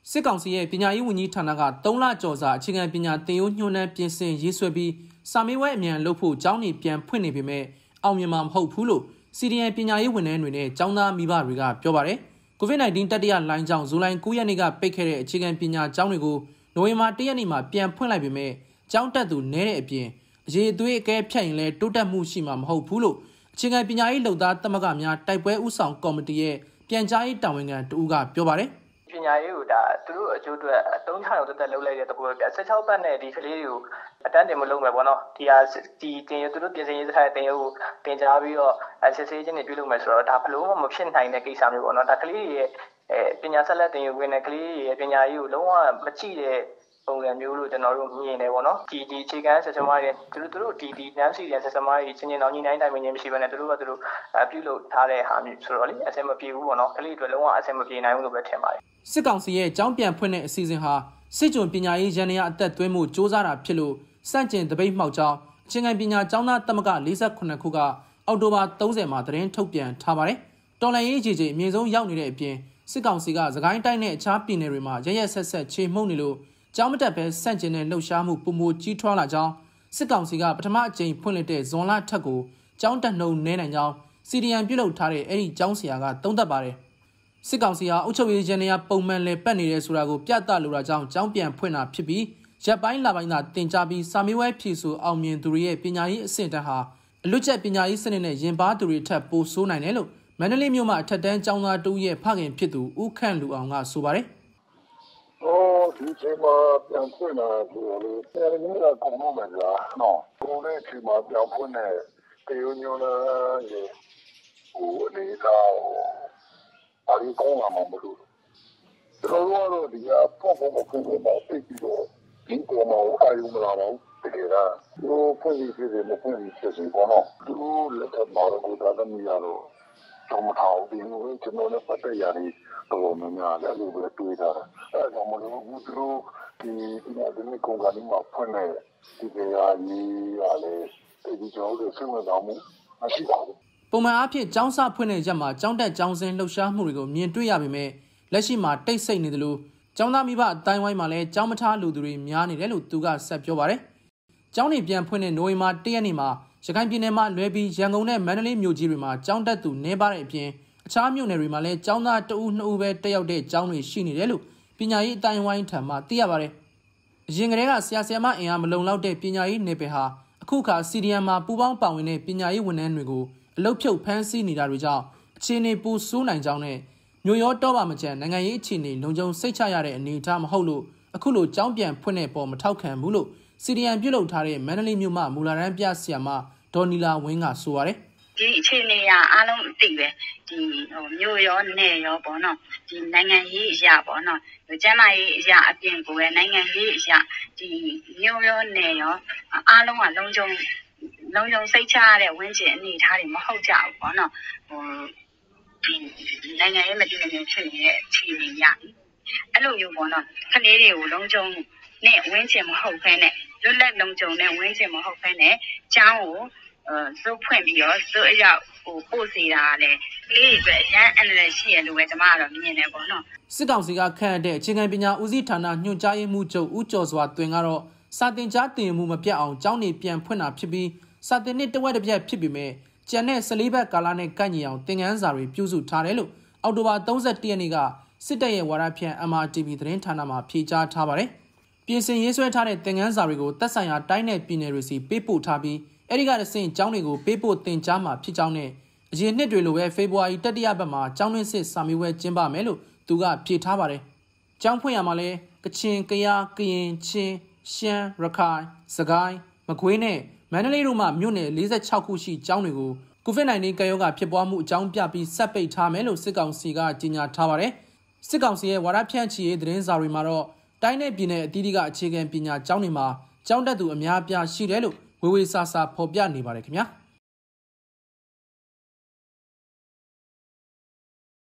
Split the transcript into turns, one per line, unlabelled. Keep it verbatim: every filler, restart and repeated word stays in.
စစ်ကောင်စီရဲ့ပညာရေးဝန်ကြီးဌာနကသုံးလကျော်စာအခြေခံပညာသင်ရိုးညွှန်းနှံပြင်ဆင်ရေးဆွဲပြီးစာမေးပွဲအမြန်လုပ်ဖို့ကျောင်းနေပြန်ဖွင့်နေပေမဲ့အောင်မြင်မှာမဟုတ်ဘူးလို့ စီဒီအမ် ပညာရေးဝန်ထမ်းတွေနဲ့ကျောင်းသားမိဘတွေကပြောပါတယ်။ ကိုဗစ် ၁၉ တတိယလှိုင်းကြောင့်ဇူလိုင်၉ရက်နေ့ကပိတ်ခဲ့တဲ့အခြေခံပညာကျောင်းတွေကိုနိုဝင်ဘာ၁ရက်နေ့မှာပြန်ဖွင့်လိုက်ပေမဲ့ကျောင်းတက်သူနည်းတဲ့အပြင်အရေးအသွေးအကဲဖြတ်ရင်လည်းတိုးတက်မှုရှိမှာမဟုတ်ဘူးလို့အခြေခံပညာရေးလုပ်သားသမဂ္ဂများတိုက်ပွဲဥဆောင်ကော်မတီရဲ့ပြန်ကြားရေးတာဝန်ခံတူကပြောပါတယ်
။ပညာရေးကိုဒါသူတို့အကျိုးအတွက်အသုံးချအောင်တက်တက်လုပ်လိုက်တဲ့တကူပဲပြ၁၆ပတ်နဲ့ဒီကလေးတွေကိုအတန်းတင်မလုပ်မယ်ပေါ့နော်ဒီဟာဒီတင်ရသူတို့ပြင်ဆင်ရေးစခန်းတင်ရကိုတင်ကြားပြီးတော့စစ်ဆေးခြင်းတွေပြုလုပ်မယ်ဆိုတော့ဒါဘလို့မှမဖြစ်နိုင်တဲ့ကိစ္စမျိုးပေါ့နော်ဒါကလေးတွေရဲ့အဲပညာဆက်လက်တင်ရဝင်တဲ့ကလေးတွေရဲ့ပညာရေးကိုလုံးဝမကြည့်တဲ့ပုံစံမျိုးလို့ကျွန်တော်တို့မြင်နေပေါ့နော်ဒီဒီအခြေခံဆက်စမားတွေသူတို့သူတို့ဒီဒီနန်းစီတဲ့ဆက်စမားတွေချင်းချင်းတော်ညီနိုင်တိုင်းမင်းမရှိဘဲနဲ့သူတို့ကသူတို့ပြုလုပ်ထားတဲ့ဟာမျိုးဆိုတော့လေအဆင်မပြေဘူးပေါ့နော်ကလေးတွေလုံးဝအဆင်မပြေနိုင်ဘူးလို့ပဲထင်ပါတယ်
စစ်ကောင်စီရဲ့ကျောင်းပြန်ဖွင့်တဲ့အစီအစဉ်ဟာစစ်ကြုံပညာရေးရန်ရအသက်သွင်းမှုစ조사တာဖြစ်လို့စန့်ကျင်တပိတ်မှောက်ကြောင်းအခြေခံပညာကျောင်းသားသမဂ္ဂ၄၈ခုကအောက်တိုဘာ၃၀မှာသတင်းထုတ်ပြန်ထားပါတယ်တော်လှန်ရေးကြီးကြီးအမြင့်ဆုံးရောက်နေတဲ့အပြင်စစ်ကောင်စီကစကိုင်းတိုင်းနဲ့အခြားပြည်နယ်တွေမှာရရက်ဆက်ဆက်ချေမှုန်းနေလို့ကျောင်းမတက်ပဲစန့်ကျင်တဲ့လှုပ်ရှားမှုပုံမကြီးထွားလာကြောင်းစစ်ကောင်စီကပထမအကြိမ်ဖွင့်လှစ်တဲ့ဇွန်လထက်ကိုကျောင်းတက်နှုံနဲနိုင်ကြောင်းစီဒီအမ်ပြုလုပ်ထားတဲ့အဲ့ဒီကျောင်းဆရာကသုံးသပ်ပါတယ်စစ်ကောင်စီဟာအုပ်ချုပ်ရေးရန်နေရပုံမှန်လဲပတ်နေတယ်ဆိုတာကိုပြသလိုတာကြောင့်ကျောင်းပြန်ဖွင့်တာဖြစ်ပြီးရပ်ပိုင်းလာပိုင်းသာတင်ကြားပြီးစာမေးပွဲဖြေဆိုအောင်မြင်သူတွေရဲ့ပညာရေးအဆင့်တန်းဟာအလွတ်ကျက်ပညာရေးစနစ်နဲ့ရင်ပါသူတွေထပ်ပိုဆိုးနိုင်တယ်လို့မန္တလေးမြို့မှာအထက်တန်းကျောင်းသားတူရဲ့ဖခင်ဖြစ်သူဦးခန့်လူအောင်ကဆိုပါတယ်
။အော်ဒီချိန်မှာပြန်ဖွင့်တာဆိုတော့လေအဲဒီနေ့ကကုန်လို့မယ်လား။နော်ကုန်တဲ့ချိန်မှာပြန်ဖွင့်တဲ့တေယုံညောလာရဲ့ဟိုအနေသားအရင်ကောင်းလာမှာမလို့ကျွန်တော်တို့ကတော့ဒီကပေါ့ပေါ့ပေါ့ပေါ့ပေါ့သိပြီးတော့ဒီကောင်မအာရုံမလာတော့တကယ်ကသူဖွင့်ပြီးဖြစ်တယ်မဖွင့်ပြီးဖြစ်စီပေါ့နော်သူလက်ထပ်မှာတော့ဒါသမီးရတော့တော့မထားဘူးဒီလိုကျွန်တော်လည်းပတ်သက်ရတယ်တော်များများလည်းအဲ့လိုပဲတွေးတာအဲဒါမှမဟုတ်ဘူးသူတို့ဒီဒီနေ့ကောင်ကနေမှဖွင့်နေဒီကရာကြီးရလေဒီကြောင့်ဆက်မတော်မှုမရှိပါဘူး
ပုံမှန်အားဖြင့်ကျောင်းစဖွင့်တဲ့ရက်မှာကျောင်းတက်ကျောင်းစင်းလှုပ်ရှားမှုတွေကိုမြင်တွေ့ရပေမဲ့လက်ရှိမှာတိတ်ဆိတ်နေတယ်လို့ကျောင်းသားမိဘအတိုင်းဝိုင်းမှာလည်းကျောင်းမထားလူသူတွေများနေတယ်လို့သူကဆက်ပြောပါတယ်။ကျောင်းနေပြန်ဖွင့်တဲ့နိုဝင်ဘာ၁ရက်နေ့မှာရခိုင်ပြည်နယ်မှာလွဲပြီးရန်ကုန်နဲ့မန္တလေးမြို့ကြီးတွေမှာကျောင်းတက်သူနည်းပါတဲ့အပြင်အခြားမြို့နယ်တွေမှာလည်းကျောင်းသားတဦးနှစ်ဦးပဲတက်ရောက်တဲ့ကျောင်းတွေရှိနေတယ်လို့ပညာရေးအတိုင်းဝိုင်းထံမှသိရပါတယ်။အရင်ကတည်းကဆရာဆရာမအင်အားမလုံလောက်တဲ့ပညာရေးနယ်ပယ်ဟာအခုခါစီဒီအမ်မှာပူးပေါင်းပါဝင်တဲ့ပညာရေးဝန်ထမ်းတွေကိုအလုတ်ဖြုတ်ဖမ်းဆီးနေတာတွေကြောင့်အခြေအနေပူဆိုးနိုင်ကြောင်းနဲ့မျိုးရောတော့ပါမချန်နိုင်ငံရေးအခြေအနေလုံခြုံစိတ်ချရတဲ့အနေအထားမဟုတ်လို့အခုလိုကြောင်းပြန်ဖွင့်တဲ့ပေါ်မထောက်ခံဘူးလို့စီဒီအမ်ပြုလုပ်ထားတဲ့မန္တလေးမြို့မှာမူလာရန်ပြဆရာမဒေါ်နီလာဝင်းကဆိုပါတယ်
ဒီအခြေအနေကအားလုံးအသိပဲဒီဟိုမြို့ရောနယ်ရောပေါ့နော်ဒီနိုင်ငံရေးအရာပေါ့နော်ကျန်းမာရေးအရာအပြင်ကိုပဲနိုင်ငံရေးအရာဒီမြို့ရောနယ်ရောအားလုံးကလုံခြုံလုံခြုံစိတ်ချရတဲ့ဝန်းကျင်အနေအထားတွေမဟုတ်ကြဘူးပေါ့နော်ဟိုဒီနိုင်ငံရေးမတည်မငြိမ်ဖြစ်နေတဲ့အခြေအနေရပြီအဲ့လိုမျိုးပေါ့နော်ကလေးတွေကိုလုံခြုံနဲ့ဝန်းကျင်မဟုတ်ဘဲနဲ့လွတ်လပ်လုံခြုံတဲ့ဝန်းကျင်မဟုတ်ဘဲနဲ့ကျောင်းကိုအဲစုဖွင့်ပြီးတော့သူ့အရောက်ဟိုပို့စီတာလည်းကလေးတွေအတွက်အရန်အန္တရာယ်ရှိရလို့ပဲကျွန်မကတော့မြင်နေပေါ့နော်
စစ်ကောင်စီကခန့်အပ်တဲ့အခြေခံပညာဦးစီးဌာနညွှန်ကြားရေးမှူးချုပ်ဦးကျော်စွာတွင်ကတော့စာတင်ကြားတင်မှုမပြတ်အောင်ကျောင်းနေပြန်ဖွင့်တာဖြစ်ပြီးစာတင်နှစ်တဝက်တစ်ပြက်ဖြစ်ပေမဲ့ကျန်တဲ့၁၄ဘက်ကာလနဲ့ကိုက်ညီအောင်သင်ခန်းစာတွေပြုစုထားတယ်လို့အောက်တိုဘာ၃၁ရက်နေ့ကစစ်တပ်ရဲ့ဝါဒဖြန့် အမ် အာร์ တီ ဗီ သတင်းဌာနမှာဖြေကြားထားပါတယ်။ပြင်ဆင်ရေးဆွဲထားတဲ့သင်ခန်းစာတွေကိုသက်ဆိုင်ရာတိုင်းနယ်ပြည်နယ်တွေစီပေးပို့ထားပြီးအဲဒီကတဆင့်ကျောင်းတွေကိုပေးပို့သင်ကြားမှာဖြစ်ကြောင်းနဲ့အရင်နှစ်တွေလိုပဲဖေဖော်ဝါရီတတိယပတ်မှာကျောင်းတွင်းစစ်စာမေးပွဲကျင်းပမယ်လို့သူကဖြေထားပါတယ်။ကျောင်းဖွင့်ရမှာလဲကချင်၊ကယား၊ကရင်၊ချင်း၊ရှမ်း၊ရခိုင်၊စကိုင်း၊မကွေးနဲ့မန္တလေးတို့မှမြို့နယ်၄၆ခုရှိကျောင်းတွေကိုကိုဗစ် ၁၉ ကပ်ရောဂါဖြစ်ပွားမှုအကြောင်းပြပြီးဆက်ပိတ်ထားမယ်လို့စစ်ကောင်စီကကြေညာထားပါတယ်။စစ်ကောင်စီရဲ့ဝါဒဖြန့်ချီရေးသတင်းစာတွေမှာတော့တိုင်းနယ်ပြည်နယ်အသီးသီးကအခြေခံပညာကျောင်းတွေမှာကျောင်းတက်သူအများအပြားရှိတယ်လို့ဝေဝေဆာဆာဖော်ပြနေပါတယ်ခင်ဗျာ။